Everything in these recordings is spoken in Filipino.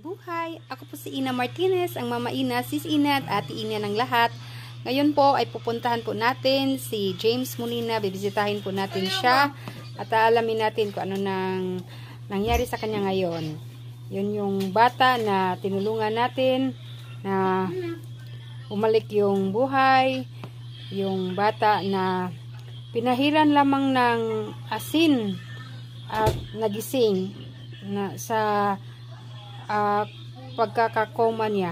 kabuhay! Ako po si Ina Martinez, ang Mama Ina, Sis Ina at Ate Ina ng lahat. Ngayon po ay pupuntahan po natin si James Molina, bibisitahin po natin siya at alamin natin kung ano nang nangyari sa kanya ngayon. Yun yung bata na tinulungan natin na umalik yung buhay, yung bata na pinahiran lamang ng asin at nagising na sa pagkakakoma niya.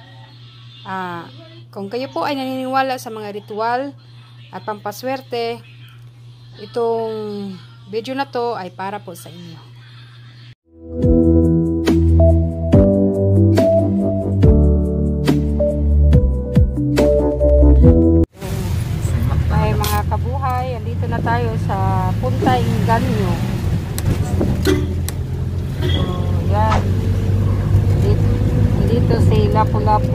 Kung kayo po ay naniniwala sa mga ritual at pampaswerte, itong video na to ay para po sa inyo. Ay mga kabuhay, andito na tayo sa Punta Inganyo. So, yan. Dito si Lapu-Lapu.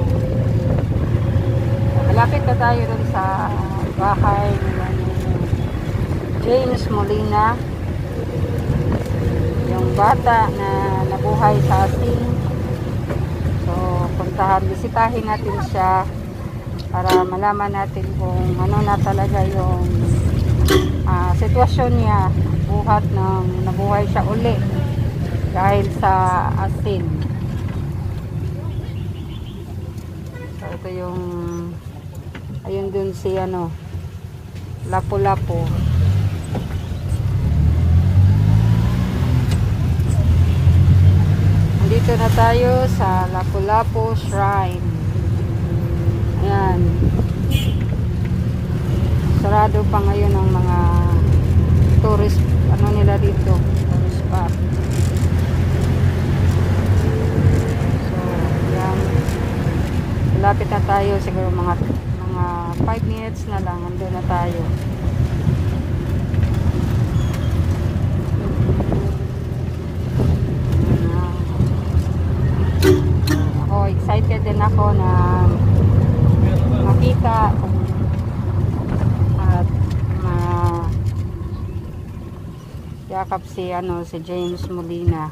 Malapit na tayo dun sa bahay ni James Molina, yung bata na nabuhay sa asin. So bisitahin natin siya para malaman natin kung ano na talaga yung sitwasyon niya, buhat ng nabuhay siya uli dahil sa asin. So ito yung ayun dun si Lapu-Lapu. Andito na tayo sa Lapu-Lapu Shrine. Ayan. Sarado pa ngayon ang mga tourist nila dito, tourist spot. So yan, malapit na tayo, siguro mga 5 minutes na lang, ando na tayo. Ako, excited din ako na makita at yakap si James Molina.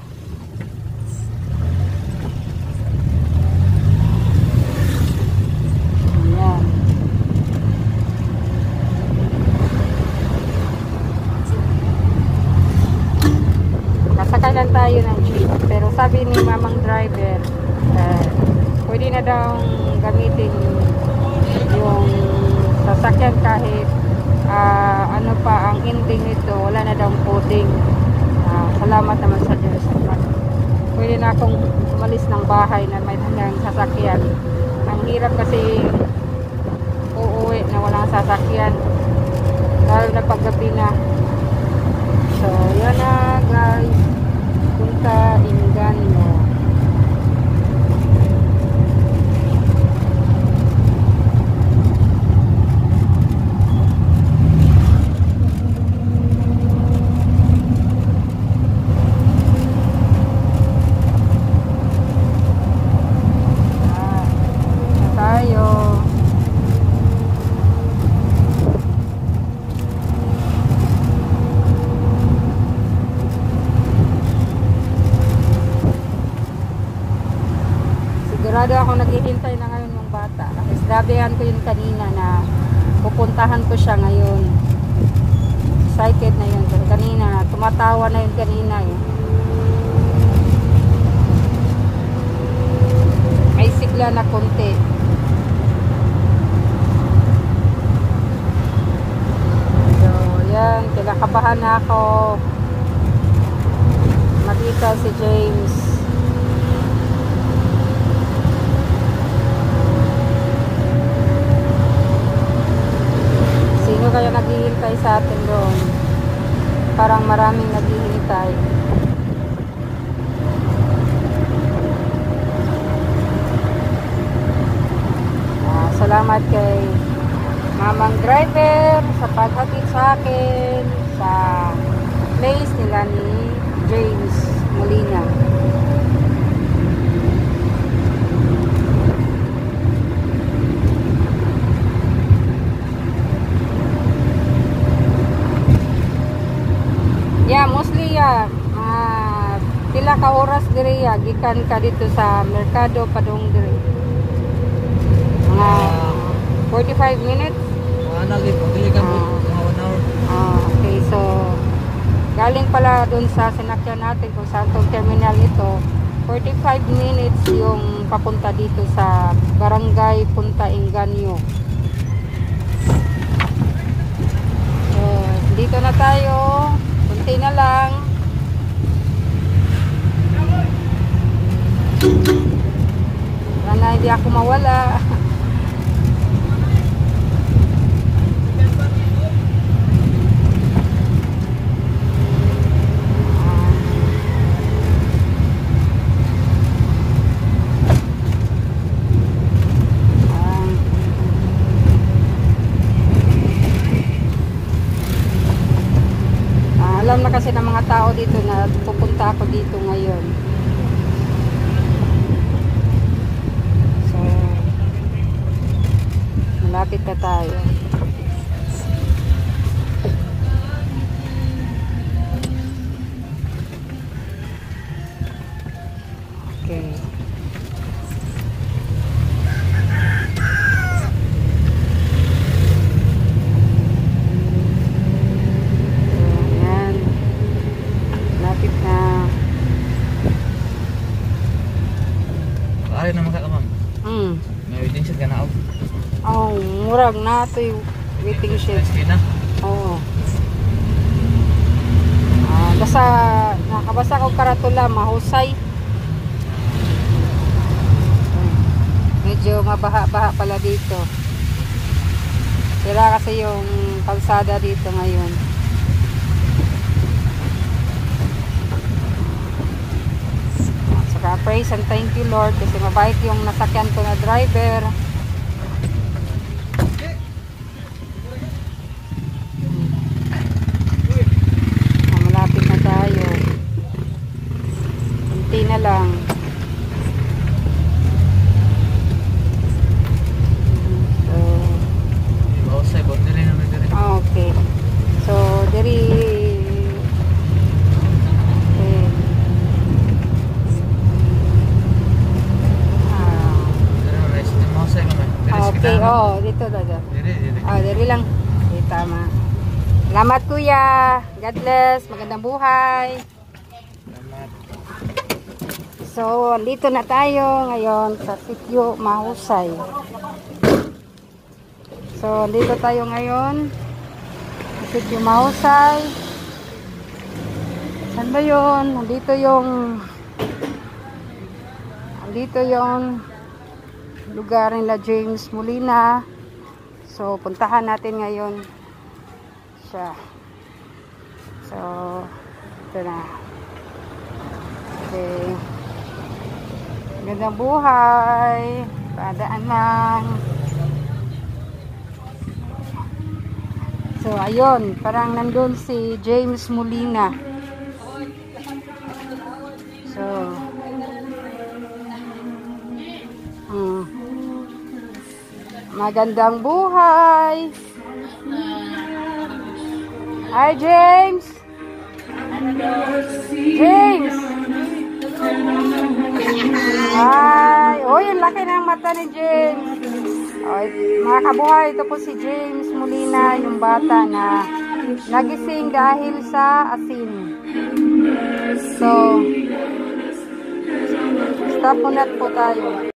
Ayan. Nasakay lang tayo ng jeep, pero sabi ni mamang driver, pwede na daw gamitin yung sasakyan kahit ano pa ang ending nito, wala na daw pudding. Salamat naman sa Diyos. Pwede na akong umalis ng bahay na may ng sasakyan. Ang hirap kasi uuwi na walang sasakyan, lalo na paggabi na. So yan na guys, Punta Inganyo. Sigurado ako naghihintay na ngayon yung bata. Kasi sabihan ko yun kanina na pupuntahan ko siya ngayon. Excited na yun. Kanina, tumatawa na yun kanina eh. May sigla na konti. So, yan. Kinakabahan na ako makita si James. Sino kaya naghihintay sa atin doon? Parang maraming naghihintay. Salamat kay mamang driver sa paghatid sa akin sa place nila ni James Molina. Yeah, mostly pila ka oras diri siya gikan ka dito sa Mercado padung diri. Mga 45 minutes. Analip, dili ka po mga 1 hour. Okay, so galing pala dun sa sinakyan natin kung saan tong terminal ito. 45 minutes yung papunta dito sa Barangay Punta Engaño. So, dito na tayo. Kunti na lang. Sana hindi ako mawala. Alam na kasi ng mga tao dito na pupunta ako dito ngayon. So, malapit na tayo. Okay. Ay naman ka ma'am. May waiting shed ka na out. Oh, murag na ito yung waiting shed. Na? Oo. Basta, nakabasa ko karatula, mahusay. Medyo mabaha-baha pala dito. Sira kasi yung kalsada dito ngayon. Praise and thank you Lord kasi mabait yung nasakyan ko na driver. Malapit na tayo. Kunti na lang. So, okay. So, diri okay, dito daga. Diri lang. Okay, tama. Salamat kuya. God bless. Magandang buhay. Salamat. So, dito na tayo ngayon sa Sitio Mahusay. So, dito tayo ngayon sa Sitio Mahusay. Saan ba yun? Nandito yung lugar nila James Molina. So, puntahan natin ngayon siya. So, ito na. Okay. Gandang buhay. Padaan lang. So, ayun. Parang nandun si James Molina. So, magandang buhay. Hi James. James. Hi. Oh, yung laki ng mata ni James. Oh, mga kabuhay, ito po si James Molina, yung bata na nagising dahil sa asin. So, stop muna po tayo.